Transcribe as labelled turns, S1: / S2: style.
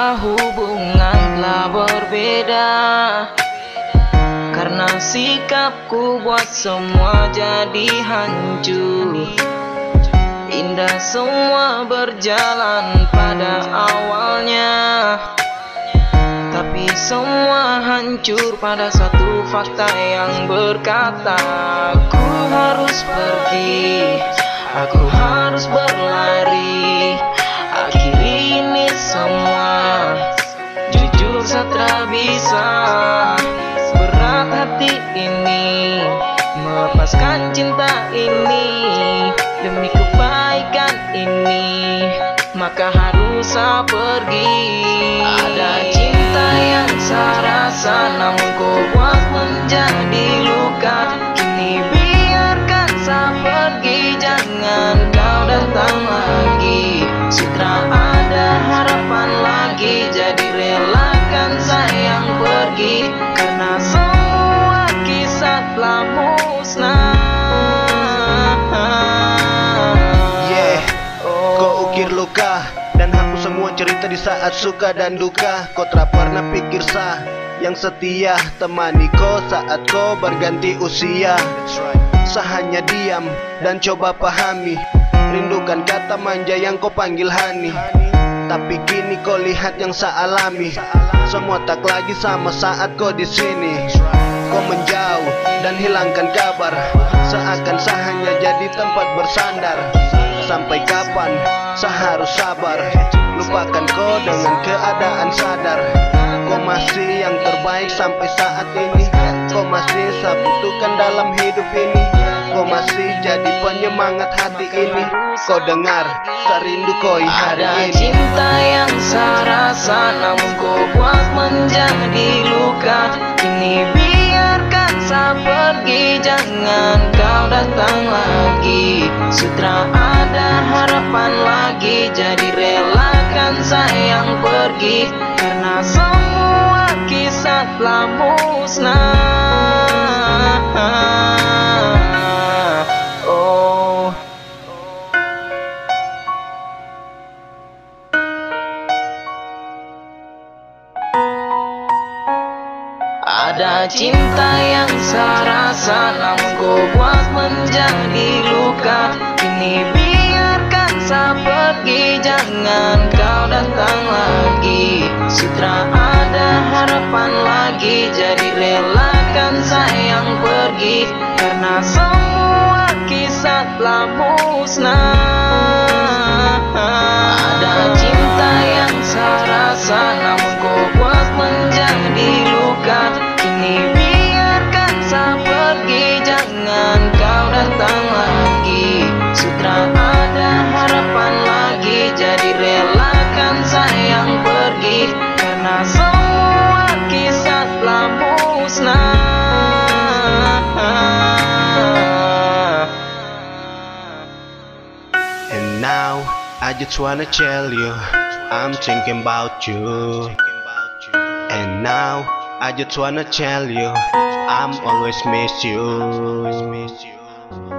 S1: Kita hubungan telah berbeda, karena sikapku buat semua jadi hancur. Indah semua berjalan pada awalnya, tapi semua hancur pada satu fakta yang berkata aku harus pergi, aku harus berlari. Akhiri ini semua, jujur saya tak bisa. Berat hati ini melepaskan cinta ini, demi kebaikan ini maka harus saya pergi. Ada cinta yang saya rasa namun kau buat menjadi luka. Kini biarkan saya pergi, jangan kau datang lagi. Sutra ada harapan lagi, jadi relakan saya yang pergi, karena semua kisah telah musnah.
S2: Kau ukir luka dan hapus semua cerita di saat suka dan duka. Kau tak pernah pikir sah yang setia temani kau saat kau berganti usia. Saya hanya diam dan coba pahami, rindukan kata manja yang kau panggil honey. Tapi kini kau lihat yang saya alami, semua tak lagi sama saat kau di sini. Kau menjauh dan hilangkan kabar, seakan saya hanya jadi tempat bersandar. Sampai kapan saya harus sabar, lupakan kau dengan keadaan sadar. Kau masih yang terbaik sampai saat ini, kau masih saya butuhkan dalam hidup ini. Kau masih jadi penyemangat hati ini. Kau dengar, saya rindu kau hari
S1: Ada
S2: ini.
S1: cinta yang saya rasa namun kau buat menjadi luka. Kini biarkan saya pergi, jangan kau datang lagi. Sutra ada harapan lagi, jadi relakan saya yang pergi, karena semua kisah telah musnah. Ada cinta yang saya rasa namun kau buat menjadi luka. Kini biarkan saya pergi, jangan kau datang lagi. Sutra ada harapan lagi, jadi relakan saya yang pergi, karena semua kisah telah musnah. Ada cinta yang saya rasa namun kau buat menjadi luka. Kini biarkan saya pergi, jangan kau datang lagi. Sutra ada harapan lagi, jadi relakan saya yang pergi, karena semua kisah telah musnah.
S2: And now I just wanna tell you, I'm thinking about you. And now I just wanna tell you, I'm always miss you.